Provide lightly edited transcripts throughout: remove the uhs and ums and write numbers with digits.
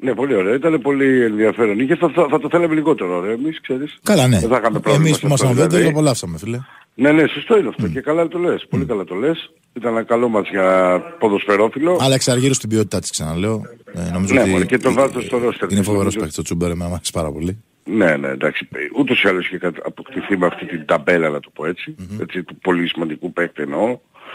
Ναι, πολύ ωραίο. Ήταν πολύ ενδιαφέρον. Θα το θέλαμε λιγότερο ωραίο εμείς, ξέρεις. Καλά, ναι. Δεν θα είχαμε πρόβλημα. Εμείς που ήμασταν δεν το απολαύσαμε, φίλε. Ναι, σωστό είναι αυτό. Και καλά το λες. Πολύ καλά το λες. Ήταν ένα καλό μας για ποδοσφαιρόφιλο. Άλλαξε αργύρω στην ποιότητά της, ξαναλέω. Νομίζω ναι, ότι και το βάζω στο ρόστερ. Είναι φοβερός παίκτης ο Τσούμπερ, με αρέσει πάρα πολύ. Ναι, εντάξει. Ούτως ή άλλως είχε αποκτηθεί με αυτή την ταμπέλα, να το πω έτσι. Έτσι, του πολύ σημαντικού παίκτη εννοώ.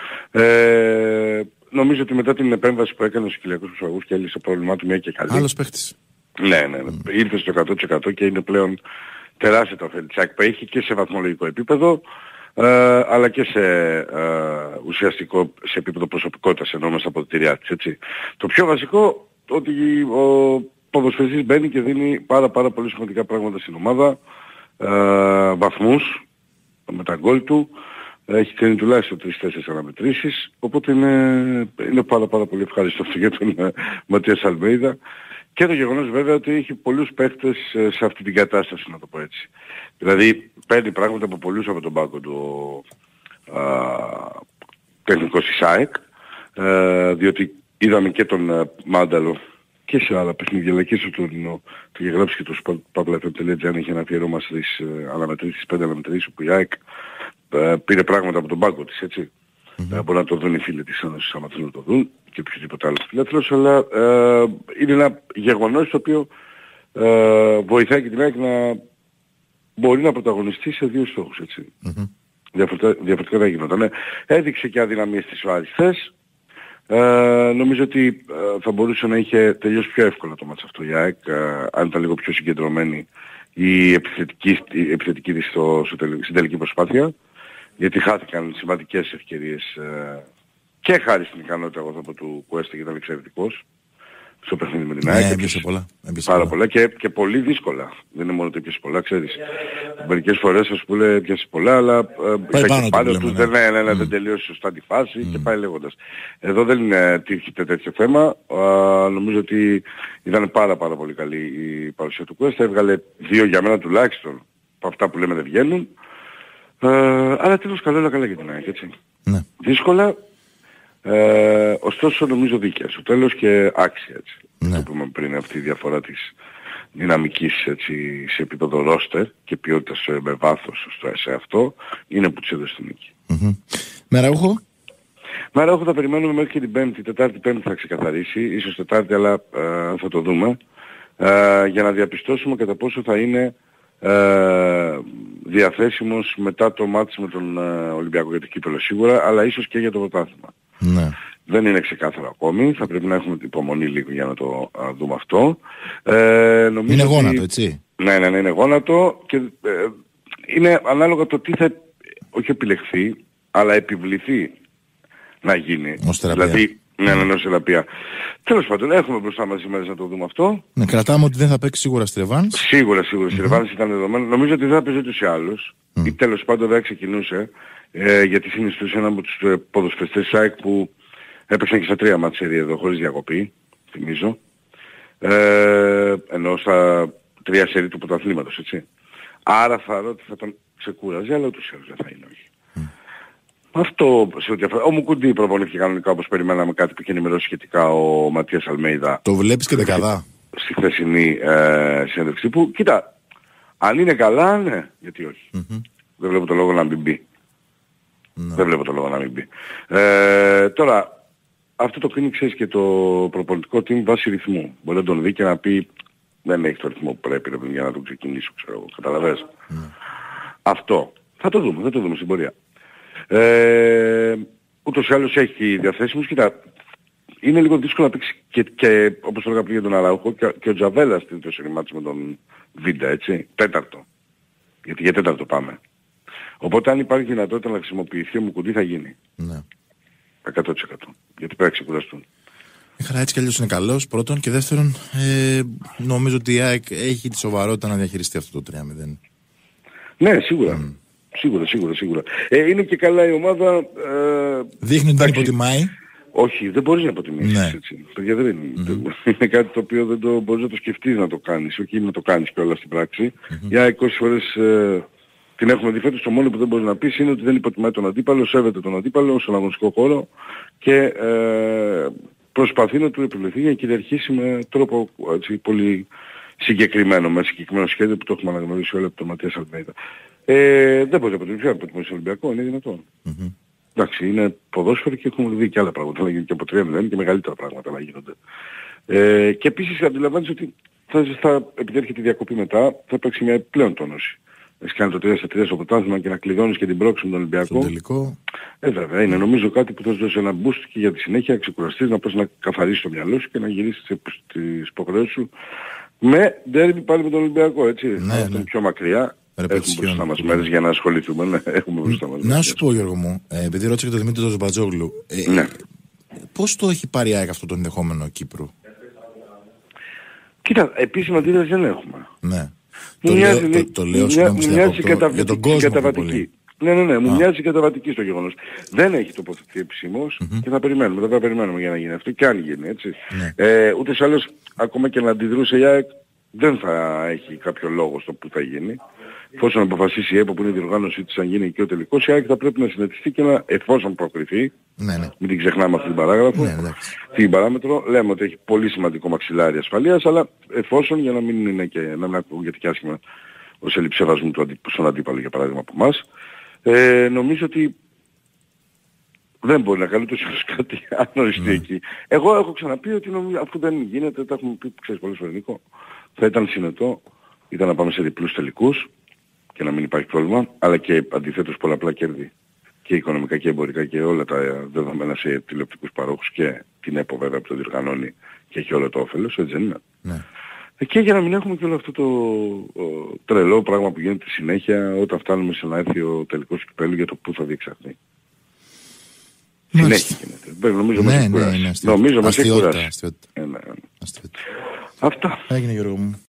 Νομίζω ότι μετά την επέμβαση που έκανε στους Κυλιακούς Προσαγούς και έλυσε το πρόβλημά του μια και καλή. Άλλος παίκτης. Ναι. Ήρθε στο 100% και είναι πλέον τεράστιο το ωφέλη της ΑΕΚ που έχει και σε βαθμολογικό επίπεδο, αλλά και σε ουσιαστικό, σε επίπεδο προσωπικότητας ενώ μέσα από τη της, έτσι. Το πιο βασικό ότι ο ποδοσφαιριστής μπαίνει και δίνει πάρα πολύ σημαντικά πράγματα στην ομάδα, βαθμούς με τα γκολ του, έχει κάνει τουλάχιστον 3-4 αναμετρήσεις, οπότε είναι πάρα πολύ ευχαριστώ για τον Ματίας Αλμέιδα. Και το γεγονός βέβαια ότι έχει πολλούς παίκτες σε αυτή την κατάσταση, να το πω έτσι. Δηλαδή παίρνει πράγματα από πολλούς από τον πάγκο του τεχνικός της ΑΕΚ, διότι είδαμε και τον Μάνταλο και σε άλλα παιχνίδια, αλλά και στο τωρινό, το είχε γράψει και το spotlight.gr, είχε ένα αφιέρωμα στις αναμετρήσεις, 5 αναμετρήσεις, όπου η ΑΕΚ πήρε πράγματα από τον πάγκο της, έτσι. Μπορεί να το δουν οι φίλοι της Ένωσης, άμα θέλουν να το δουν, και οποιοδήποτε άλλος φιλάθλος, αλλά είναι ένα γεγονός το οποίο βοηθάει και την ΑΕΚ να μπορεί να πρωταγωνιστεί σε δύο στόχους, έτσι. Διαφορετικά δεν γινόταν. Έδειξε και αδυναμίες της ο Άριστες. Νομίζω ότι θα μπορούσε να είχε τελειώσει πιο εύκολα το μάτς αυτό η ΑΕΚ, αν ήταν λίγο πιο συγκεντρωμένη η επιθετική της στην τελική προσπάθεια, γιατί χάθηκαν σημαντικές ευκαιρίες και χάρη στην ικανότητα εγώ θα πω του Κουέστα, ήταν εξαιρετικός στο παιχνίδι με την ΑΕΚ. Έμπιασε πολλά. Πάρα πολλά και πολύ δύσκολα. Δεν είναι μόνο ότι έπιασε πολλά, ξέρεις. Μερικές φορές ας πούμε έπιασε πολλά, αλλά είχε πάνω του, δεν τελείωσε σωστά τη φάση και πάει λέγοντας. Εδώ δεν τύχεται τέτοιο θέμα. Νομίζω ότι ήταν πάρα πολύ καλή η παρουσία του Κουέστα. Έβγαλε 2 για μένα τουλάχιστον από αυτά που λέμε δεν βγαίνουν. Αλλά τέλος καλά για την ΑΕΚ, έτσι. Ναι. Δύσκολα, ωστόσο νομίζω δίκαια στο τέλος και άξια, έτσι. Ναι. Το πούμε πριν, αυτή η διαφορά της δυναμικής, έτσι, σε επίπεδο ρόστερ και ποιότητας με βάθος σε αυτό είναι που τους έδωσε την νίκη. Μεραούχο. Μεραούχο θα περιμένουμε μέχρι και την Πέμπτη. Τετάρτη-Πέμπτη θα ξεκαθαρίσει, ίσως Τετάρτη, αλλά θα το δούμε, για να διαπιστώσουμε κατά πόσο θα είναι διαθέσιμος μετά το μάτς με τον Ολυμπιακό για το κύπελλο σίγουρα, αλλά ίσως και για το πρωτάθλημα. Ναι. Δεν είναι ξεκάθαρο ακόμη, θα πρέπει να έχουμε την υπομονή λίγο για να το δούμε αυτό. Είναι γόνατο, έτσι. Ναι, είναι γόνατο και είναι ανάλογα το τι θα όχι επιλεχθεί, αλλά επιβληθεί να γίνει. Ως θεραπεία. Δηλαδή, ως θεραπεία. Τέλος πάντων, έχουμε μπροστά μας ημέρες να το δούμε αυτό. Ναι, κρατάμε ότι δεν θα παίξει σίγουρα στη ρεβάνς. Σίγουρα στη ρεβάνς ήταν δεδομένο. Νομίζω ότι δεν θα παίζει ούτως ή άλλως. Ή τέλος πάντων δεν ξεκινούσε, γιατί συνιστούσε ένα από τους ποδοσφαιριστές ΣΑΕΚ που έπαιξαν και στα 3 μάτς εδώ χωρίς διακοπή, θυμίζω. Ενώ στα 3 σερί του πρωταθλήματος, έτσι. Άρα θα δω ότι θα τον ξεκούραζε, αλλά ούτως ή άλλως δεν θα είναι, όχι. Αυτό σε ό,τι αφορά. Ο Μουκουντή προπονήθηκε κανονικά όπως περιμέναμε, κάτι που είχε ενημερώσει σχετικά ο Ματίας Αλμέιδα. Το βλέπεις και δεκαδά. Στη χθεσινή συνέντευξη που, κοίτα, αν είναι καλά, ναι, γιατί όχι. Δεν βλέπω το λόγο να μην μπει. Δεν βλέπω το λόγο να μην μπει. Τώρα, αυτό το κρίνει, ξέρεις, και το προπονητικό team βάσει ρυθμού. Μπορεί να τον δει και να πει δεν έχει το ρυθμό που πρέπει για να τον ξεκινήσω, ξέρω εγώ. Καταλαβαίνεις. Αυτό. Θα το δούμε στην πορεία. Ούτως ή άλλως έχει διαθέσιμους. Κοίτα, είναι λίγο δύσκολο να παίξει και όπως το έλεγα πριν για τον Αραούχο και ο Τζαβέλας στην τέσσερι μάτς με τον Βίντα, έτσι. Τέταρτο. Γιατί για τέταρτο πάμε. Οπότε αν υπάρχει δυνατότητα να χρησιμοποιηθεί ο Μουκουντή θα γίνει. Ναι. 100%. Γιατί πρέπει να ξεκουραστούν. Χαρά, έτσι κι αλλιώς είναι καλός, πρώτον. Και δεύτερον, νομίζω ότι η ΑΕΚ έχει τη σοβαρότητα να διαχειριστεί αυτό το 3-0. Ναι, σίγουρα. Σίγουρα. Είναι και καλά η ομάδα. Δείχνει ότι δεν υποτιμάει. Όχι, δεν μπορείς να υποτιμήσεις, Ναι. έτσι. Παιδιά, δεν είναι. Είναι κάτι το οποίο δεν το μπορείς να το σκεφτείς να το κάνεις. Όχι να το κάνεις και όλα στην πράξη. Για 20 φορές την έχουμε δει φέτος. Το μόνο που δεν μπορείς να πεις είναι ότι δεν υποτιμάει τον αντίπαλο, σέβεται τον αντίπαλο στον αγωνιστικό χώρο και προσπαθεί να του επιβληθεί για να κυριαρχήσει με τρόπο έτσι, πολύ συγκεκριμένο, με συγκεκριμένο σχέδιο που το έχουμε αναγνωρίσει όλοι από τον Ματίας Αλμέιδα. Δεν μπορεί να αποτελεί από το Ολυμπιακό, είναι δυνατόν. Εντάξει, είναι ποδόσφαιρο και έχουμε δει και άλλα πράγματα να γίνουν και από 3-0 και μεγαλύτερα πράγματα να γίνονται. Και επίσης αντιλαμβάνεσαι ότι επειδή έρχεται η διακοπή μετά, θα υπάρξει μια πλέον τόνωση. Έχεις κάνει το 3-3 στο πρωτάθλημα και να κλειδώνεις και την πρόκληση με τον Ολυμπιακό. Στο τελικό. Βέβαια, είναι νομίζω κάτι που θα σου δώσει ένα boost και για τη συνέχεια να ξεκουραστείς, να πας να καθαρίσεις το μυαλό σου και να γυρίσεις τις υποχρεώσεις σου με ντέρμπι πάλι με τον Ολυμπιακό, έτσι. Ναι. Πιο μακριά. Έχουμε μπροστά μας μέρες για να ασχοληθούμε. Ναι, έχουμε μπροστά μας. Να σου πω, Γιώργο μου, επειδή ρώτησα και τον Δημήτρη Ζομπατζόγλου, ναι. Πώς το έχει πάρει η ΑΕΚ αυτό το ενδεχόμενο Κύπρου? Κοίτα, επίσημα αντίδραση δεν έχουμε. Ναι. Το λέω για τον κόσμο καταβατική. Ναι, μου μοιάζει καταβατική στο γεγονός. Δεν έχει τοποθετηθεί επισήμως και θα περιμένουμε για να γίνει αυτό και αν γίνει, έτσι. Ναι. Ούτε άλλως, ακόμα και να αντιδρούσε η ΑΕΚ, δεν θα έχει κάποιο λόγο στο που θα γίνει. Εφόσον αποφασίσει η ΕΠΟ που είναι η διοργάνωσή της, αν γίνει και ο τελικός, η ΑΕΚ θα πρέπει να συνετιστεί και να, εφόσον προκριθεί, μην την ξεχνάμε αυτή την παράγραφο, την παράμετρο, λέμε ότι έχει πολύ σημαντικό μαξιλάρι ασφαλείας, αλλά εφόσον, για να μην είναι και να μην ακούγεται και άσχημα ως έλλειψη σεβασμού στον αντίπαλο, για παράδειγμα από εμάς, νομίζω ότι δεν μπορεί να κάνει τόσο κάτι αν οριστεί εκεί. Εγώ έχω ξαναπεί ότι αφού δεν γίνεται, τα έχουμε πει, ξέρεις, πολύ σφαιρικό, θα ήταν συνετό, ήταν να πάμε σε διπλούς τελικούς και να μην υπάρχει πρόβλημα, αλλά και αντιθέτως πολλαπλά κέρδη και οικονομικά και εμπορικά και όλα τα δεδομένα σε τηλεοπτικούς παρόχους και την ΕΠΟ βέβαια που το διοργανώνει και έχει όλο το όφελος, έτσι δεν είναι? Ναι. Και για να μην έχουμε και όλο αυτό το τρελό πράγμα που γίνεται συνέχεια όταν φτάνουμε σε να έρθει ο τελικός του κυπέλλου για το πού θα διεξαχθεί. Συνέχεια γίνεται. Νομίζω μας έχει κουράσει. Νομίζω μας έχει κουράσει. Αυτά. Έγινε, Γιώργο μου.